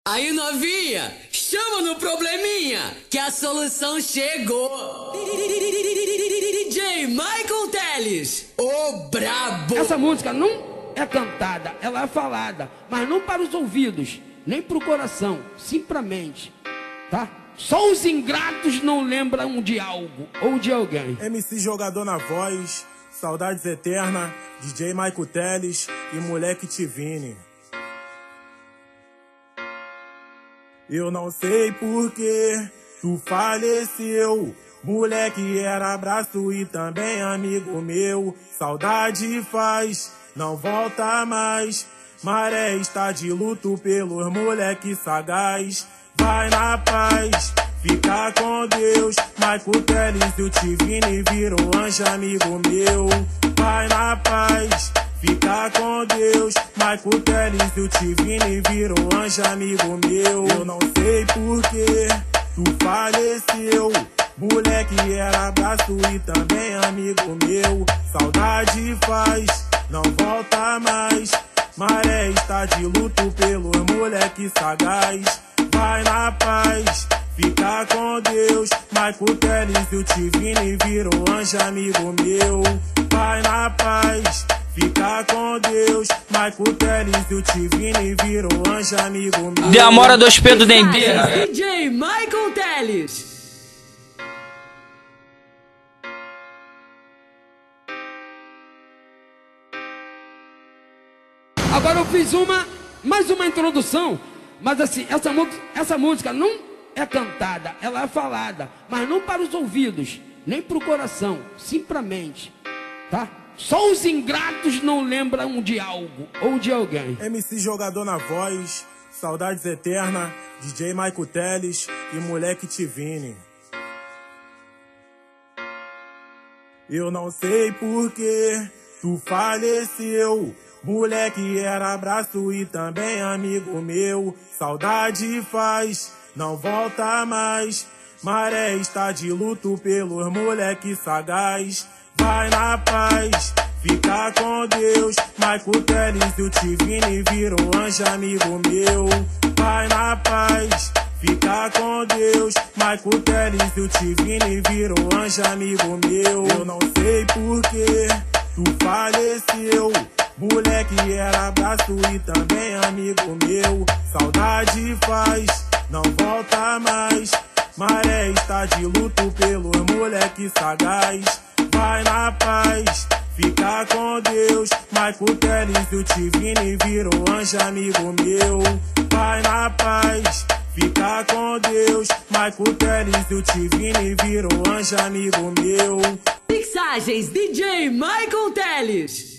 Aí, novinha, chama no probleminha, que a solução chegou. DJ Michael Teles, o brabo. Essa música não é cantada, ela é falada, mas não para os ouvidos, nem para o coração, sim para a mente, tá? Só os ingratos não lembram de algo ou de alguém. MC Jogador na voz, saudades eterna, DJ Michael Teles e moleque Tivini. Eu não sei porquê tu faleceu, moleque era abraço e também amigo meu. Saudade faz, não volta mais, Maré está de luto pelos moleque sagaz. Vai na paz, fica com Deus, Michael Teles e o Tivini viram anjo amigo meu. Vai na paz, fica com Deus, Michael Teles e o Tivini viram anjo amigo meu. Eu não sei porquê tu faleceu, moleque era abraço e também amigo meu. Saudade faz, não volta mais, Maré está de luto pelo moleque sagaz. Vai na paz, fica com Deus, Michael Teles e o Tivini viram anjo amigo meu. Vai na paz, fica com Deus, Michael Teles e o Tivini viram anjo amigo meu. Demora 2P do Dembeira. DJ Michael Teles. Agora eu fiz mais uma introdução, mas assim, essa música não é cantada, ela é falada, mas não para os ouvidos, nem para o coração, sim para a mente, tá? Só os ingratos não lembram de algo ou de alguém. MC Jogador na voz, saudades eterna, DJ Michael Teles e moleque Tivini. Eu não sei porquê tu faleceu, moleque era abraço e também amigo meu. Saudade faz, não volta mais, Maré está de luto pelos moleque sagaz. Vai na paz, fica com Deus, Michael Teles e o Tivini viram anjo amigo meu. Vai na paz, fica com Deus, Michael Teles e o Tivini viram anjo amigo meu. Eu não sei porquê tu faleceu, moleque era abraço e também amigo meu. Saudade faz, não volta mais, Maré está de luto pelo moleque sagaz. Vai na paz, fica com Deus, Michael Teles e o Tivini viram anjo amigo meu. Vai na paz, fica com Deus, Michael Teles e o Tivini viram anjo amigo meu. Mixagens DJ Michael Teles.